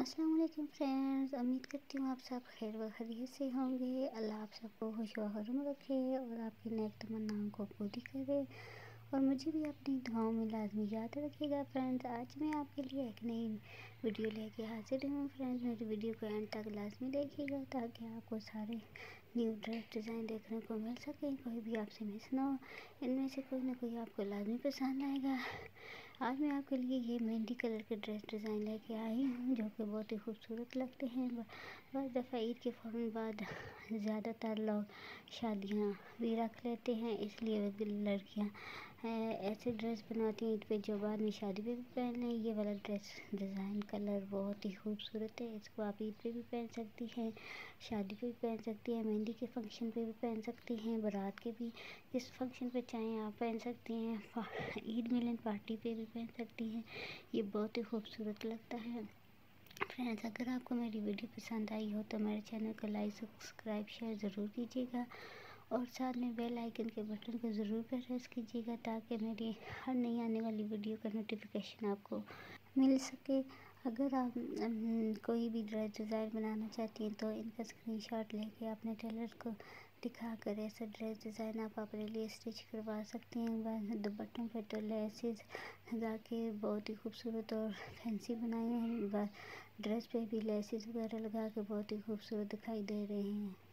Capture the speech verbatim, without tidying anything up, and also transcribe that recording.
अस्सलाम वालेकुम फ्रेंड्स, उम्मीद करती हूँ आप सब खैर व खैरियत से होंगे। अल्लाह आप सबको खुश व खुर्रम रखे और आपकी नेक तमन्नाओं को पूरी करे और मुझे भी अपनी दुआओं में लाजमी याद रखिएगा। फ्रेंड्स, आज मैं आपके लिए एक नई वीडियो लेके हाजिर हूँ। फ्रेंड्स, मेरी वीडियो को एंड तक लाजमी देखिएगा ताकि आपको सारे न्यू ड्रेस डिज़ाइन देखने को मिल सके, कोई भी आपसे मिस ना हो। इनमें से कोई ना कोई आपको लाजमी पसंद आएगा। आज मैं आपके लिए ये मेहंदी कलर के ड्रेस डिज़ाइन लेके आई हूँ जो कि बहुत ही खूबसूरत लगते हैं। बस दफ़ा ईद के फ़ौरन बाद ज़्यादातर लोग शादियाँ भी रख लेते हैं, इसलिए लड़कियाँ ऐसे ड्रेस बनाती हैं ईद पे जो बाद में शादी पे भी पहन लें। ये वाला ड्रेस डिज़ाइन कलर बहुत ही खूबसूरत है। इसको आप ईद पे भी पहन सकती हैं, शादी पे भी पहन सकती हैं, मेहंदी के फंक्शन पे भी पहन सकती हैं, बारात के भी जिस फंक्शन पे चाहें आप पहन सकती हैं, ईद मिलन पार्टी पे भी पहन सकती हैं। ये बहुत ही खूबसूरत लगता है। फ्रेंड्स, अगर आपको मेरी वीडियो पसंद आई हो तो मेरे चैनल को लाइक सब्सक्राइब शेयर ज़रूर कीजिएगा और साथ में बेल आइकन के बटन को ज़रूर प्रेस कीजिएगा ताकि मेरी हर नई आने वाली वीडियो का नोटिफिकेशन आपको मिल सके। अगर आप कोई भी ड्रेस डिज़ाइन बनाना चाहती हैं तो इनका स्क्रीनशॉट लेके अपने टेलर को दिखाकर ऐसा ड्रेस डिज़ाइन आप अपने लिए स्टिच करवा सकती हैं। दुपट्टों पर तो लेसेस लगा के बहुत ही खूबसूरत और फैंसी बनाए हैं, ड्रेस पे भी लेसेस वगैरह लगा के बहुत ही खूबसूरत दिखाई दे रहे हैं।